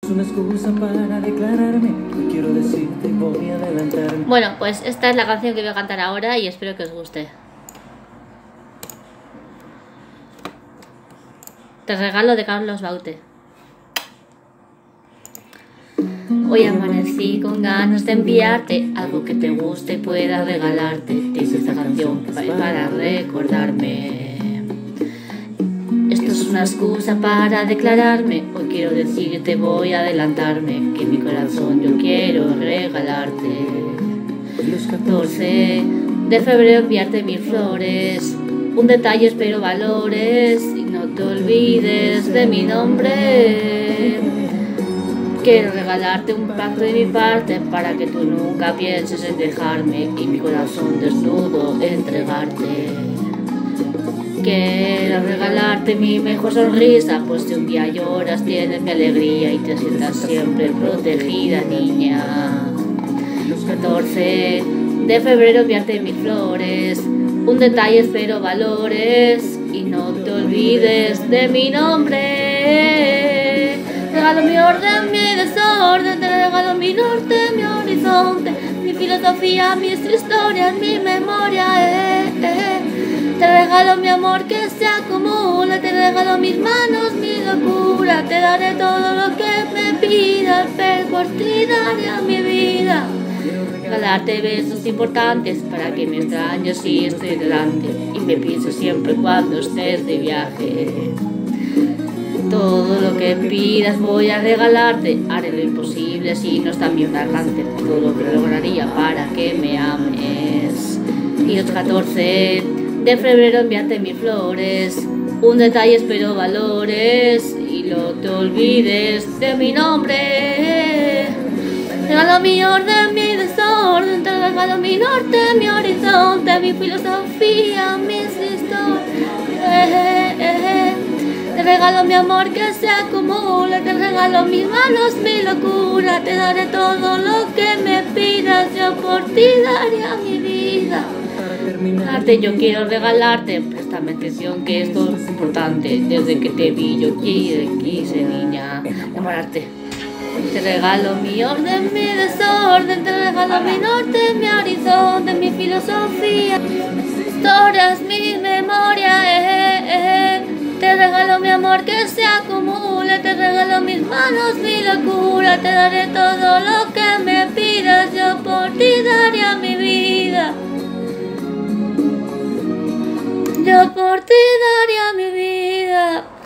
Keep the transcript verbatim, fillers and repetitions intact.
una excusa para declararme. Hoy quiero decirte, voy a adelantarme. Bueno, pues esta es la canción que voy a cantar ahora y espero que os guste. Te regalo de Carlos Baute. Hoy amanecí con ganas de enviarte algo que te guste y pueda regalarte. Te hice esta canción para recordarme. Esto es una excusa para declararme. Hoy quiero decirte, voy a adelantarme, que mi corazón yo quiero regalarte. Los catorce de febrero enviarte mil flores, un detalle espero valores y no te olvides de mi nombre. Quiero regalarte un pacto de mi parte para que tú nunca pienses en dejarme y mi corazón desnudo entregarte. Quiero regalarte mi mejor sonrisa, pues si un día lloras tienes mi alegría y te sientas siempre protegida, niña. Los catorce de febrero enviarte mil flores, un detalle espero valores y no te olvides de mi nombre. Regalo mi orden, mi desorden, te regalo mi norte, mi horizonte, mi filosofía, mis historias, mi memoria, eh, eh. Te regalo mi amor que se acumula, te regalo mis manos, mi locura, te daré todo lo que me pidas, pero por ti daría mi vida. Regalarte besos importantes para que me extrañes si estoy delante y me pienses siempre cuando estés de viaje. Todo lo que pidas voy a regalarte, haré lo imposible si no está bien alcance, todo lo que lograría para que me ames. Y los catorce de febrero enviarte mis flores, un detalle espero valores y no te olvides de mi nombre. Regalo mi orden, mi desorden, te regalo mi norte, mi horizonte, mi filosofía, mis historias. Eh, eh, eh. Te regalo mi amor que se acumula, te regalo mis manos, mi locura, te daré todo lo que me pidas, yo por ti daría mi vida. Arte, yo quiero regalarte, préstame atención que esto es importante, desde que te vi yo quise, quise niña, enamorarte. Te regalo mi orden, mi desorden, te regalo mi norte, mi horizonte, mi filosofía, historias, mi memoria, eh, eh. Te regalo mi amor que se acumula, te regalo mis manos, mi locura, te daré todo lo que me pidas, yo por ti daría mi vida. Yo por ti daría mi vida.